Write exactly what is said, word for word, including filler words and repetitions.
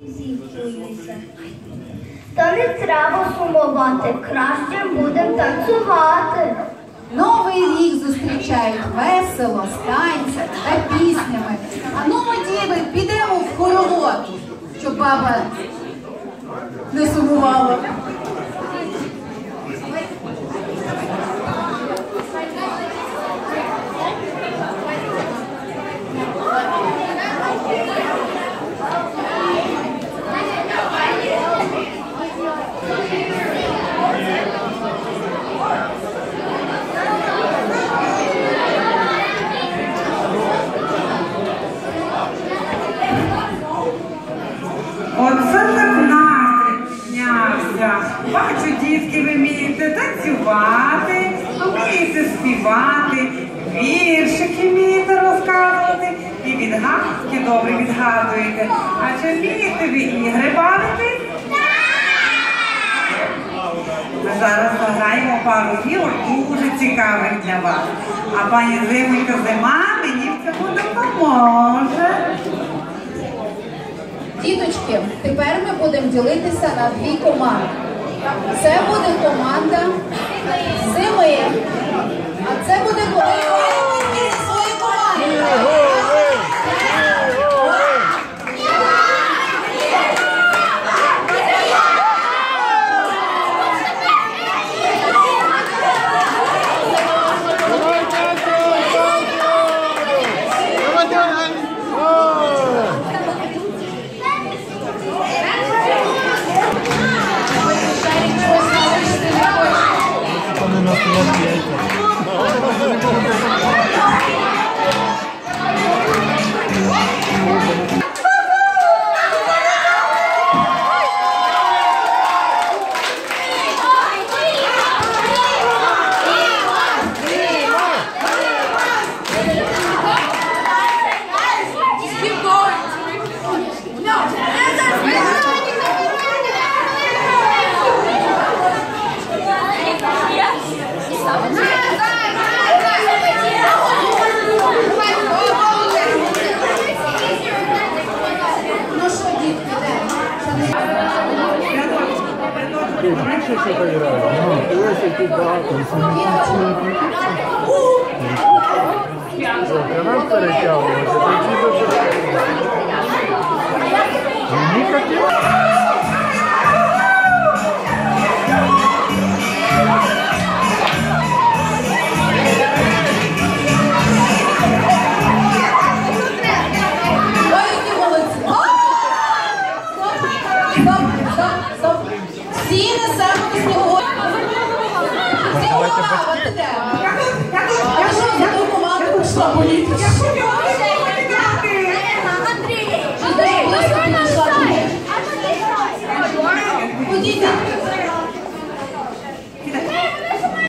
Зіпсується. Та не треба сумувати, краще будемо танцювати. Новий рік зустрічають весело, з танцями та піснями. А ну, ми, діви, підемо в хоровод, щоб баба не сумувала. Оце так настрій піднявся. Бачу, дітки, ви вмієте танцювати, вмієте співати, віршики вмієте розказувати і відгадки добре відгадуєте. А чи вмієте ви ігри бавити? Ми зараз заграємо пару ігор дуже цікавих для вас. А пані Зимонька Зима мені в цьому допоможе. Діточки, тепер ми будемо ділитися на дві команди. Це буде команда Зими, а це буде команда своєї команди. Більше що грає? Ну, ось тут багато. О, нам перетягується. Мені хотів. Всі несемо до снігової. Всі увага, от іде. А що, за ту команду пішла політика?